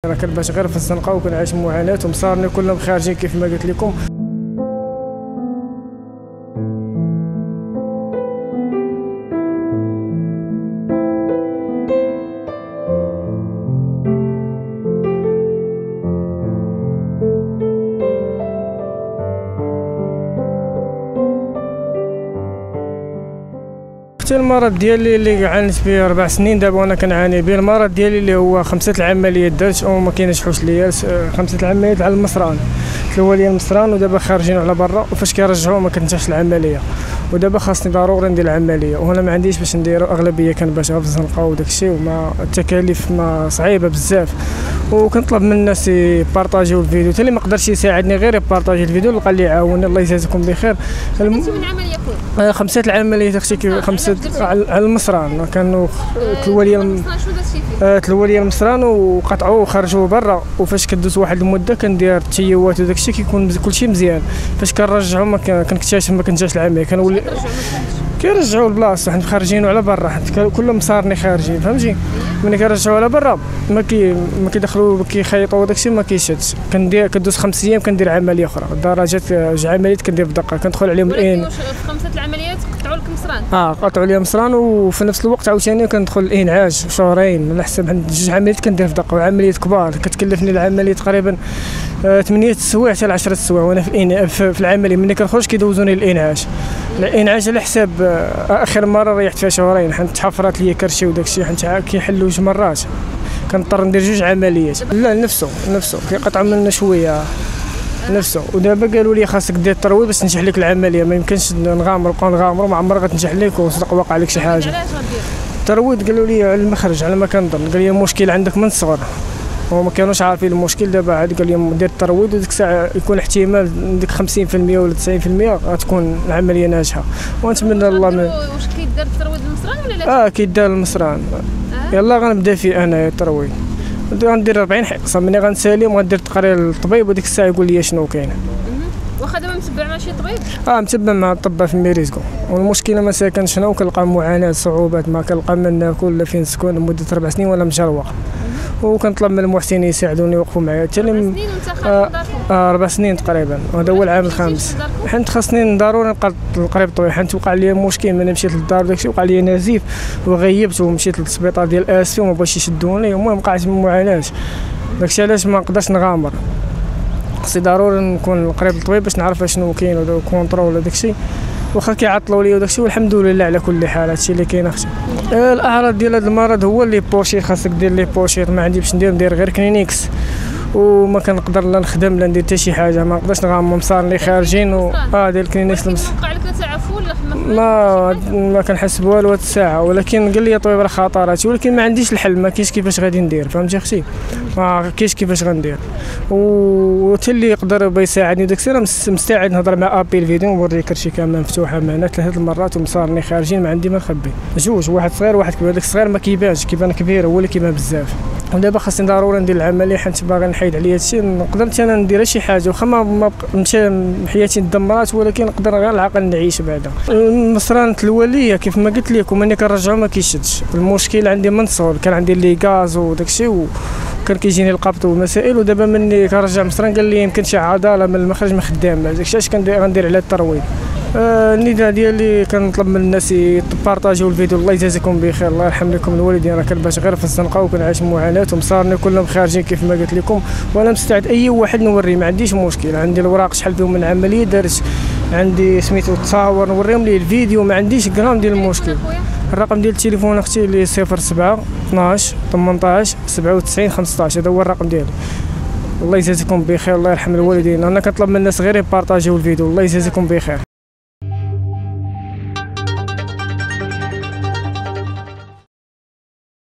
انا كنبات غير في الزنقه وكنعيش معاناه ومصارني كلهم خارجين كيف ما قلت لكم. حتى المرض ديالي اللي عانيت به 4 سنين دابا وانا كنعاني به، المرض ديالي اللي هو 5 العمليات درت وما كاينش حوش ليا. 5 العمليات على المصران، تلوى لي المصران ودابا خارجين على برا، وفاش كيرجعوا ما كنتجش العمليه، ودابا خاصني ضروري ندير العمليه وهنا ما عنديش باش نديرو. اغلبيه كنبات غير في الزنقه وداكشي، وما التكاليف ما صعيبه بزاف، وكنطلب من الناس يبارطاجيو الفيديو. حتى اللي ما قدرش يساعدني غير يبارطاجي الفيديو لقى اللي يعاونني. الله يجازيكم بخير. من عمليه كل 5 العمليات اختي 5 على المصران كانوا تلوى لي المصران وقطعوه وخرجوه برا، وفاش كدوز واحد المده كندير التيوات وداكشي كيكون كلشي مزيان. فاش كنرجعوا ما كنكتشف ما كنجاش العمليه، كنولي كيرجعوا لبلاصتو حنا خارجينو على برا، حيت كلهم مصارني خارجين فهمتي. ملي كنرجعوا على برا ما كيدخلوا كيخيطوا داكشي ما كيشدش. كدوز 5 ايام كندير عمليه اخرى. درجات 2 عمليات كندير بدقه، كندخل عليهم الان. في 5 العمليات قطعوا لك مصران؟ قطعوا لي مصران، وفي نفس الوقت عاوتاني كندخل الانعاج شهرين على حسب. عند 2 عمليات كندير بدقه، وعمليات كبار كتكلفني العمليه تقريبا 8 سوايع حتى ل 10 سوايع. وانا في العمليه ملي كنخرج كيدوزوني الانعاج على حساب. اخر مره ريحت فيها شهرين حيت تحفرات لي كرشي وداكشي، حيت كيحلوا 2 مرات كنضطر ندير 2 عمليات. لا نفسه كيقطعوا منا شويه نفسه. ودابا قالوا لي خاصك دير الترويض باش تنجح لك العمليه، ما يمكنش نغامر ما عمرها غتنجح لك وصدق واقع لك شي حاجه. الترويض قالوا لي على المخرج على ما كنظن، قال لي المشكل عندك من الصغر وما كانوش عارفين المشكل. دابا عاد قال لي دير الترويض وديك الساعه يكون احتمال ديك 50% ولا 90% غتكون العمليه ناجحه، ونتمنى الله. واش كيدار الترويض المصران ولا لا؟ كيدار المصران. يلا غنبدا فيه انا الترويض، غندير 40 حصه. ملي غنسالي وغندير تقرير للطبيب وديك الساعه يقول لي شنو كاين. واخا دابا متبع مع شي طبيب؟ متبع مع الطباء في ميريزكو. والمشكله ما ساكنش هنا وكنلقى معاناه صعوبات، ما كنلقى من ناكل ولا فين نسكن لمده 4 سنين وانا مجروق. وكنطلب من المحسنين يساعدوني يوقفوا معايا. حتى 4 سنين وانت خارج من داركم؟ 4 سنين تقريبا، وهذا هو العام الخامس. حيت خاصني ضروري نبقى قريب طويل، حيت وقع لي مشكل. ملي مشيت للدار داكشي وقع لي نزيف وغيبت ومشيت للسبيطار ديال اسفي وما بغاوش يشدوني. المهم وقعت من معاناه، داكشي علاش ما نقدرش نغامر. خصني ضروري نكون قريب للطبيب باش نعرف شنو كاين وكونطرول داكشي. واخا كيعطلوا لي وداكشي والحمد لله على كل حال. هادشي اللي كاين اختي. الاعراض ديال هذا المرض هو اللي بوشي، خاصك دير لي بوشيط. ما عندي باش ندير غير كلينيكس، وما كنقدر لا نخدم لا ندير حتى شي حاجه. ما نقدرش نغامر مصارني خارجين ديال كلينيكس. وقع لك تعافوا ولا ما كنحس بوالو هاد الساعه، ولكن قال لي طبيب راه خطرات، ولكن ما عنديش الحل. ما كاينش كيفاش غادي ندير فهمتي اختي. ما كاينش كيفاش غندير. وحتى اللي يقدر يساعدني داك السير مستعد نهضر مع ابي الفيديو ونوريك كلشي كامل مفتوحه معنا 3 المرات ومصارني خارجين ما عندي ما نخبي. 2 واحد صغير واحد كبير. داك الصغير ما كيبانش، كيبان كبير هو اللي كيبان بزاف. ودابا خاصني ضروري ندير العمليه حيت باغي نحيد عليا هادشي. نقدر انا ندير شي حاجه واخا ما مشى حياتي تدمرات، ولكن نقدر غير العقل نعيش بعدا. المصران تلوى ليا كيف ما قلت لكم، ملي كنرجعو ما كيشدش. المشكل عندي من الصغر كان عندي لي غاز وداكشي وكان كيجيني القبط ومسائل. ودابا ملي كنرجع مصران قال لي يمكن شي عضله من المخرج ما خدام، داكشي علاش غندير على الترويض. النداء ديالي كنطلب من الناس يبارطاجيو الفيديو. الله يجازيكم بخير، الله يرحم لكم الوالدين. راه كنبات غير في الزنقه وكنعيش معاناه ومصارني كلهم خارجين كيف ما قلت لكم، وانا مستعد اي واحد نوريه ما عنديش مشكل. عندي الوراق شحال فيهم من عمليه دارت، عندي سميتو التصاور نوريهم ليه الفيديو، ما عنديش غرام ديال المشكل. الرقم ديال التليفون اختي اللي 07 12 18 97 15، هذا هو الرقم ديالي. الله يجازيكم بخير، الله يرحم الوالدين. انا كنطلب من الناس غير يبارطاجيو الفيديو. الله يجازيكم بخير.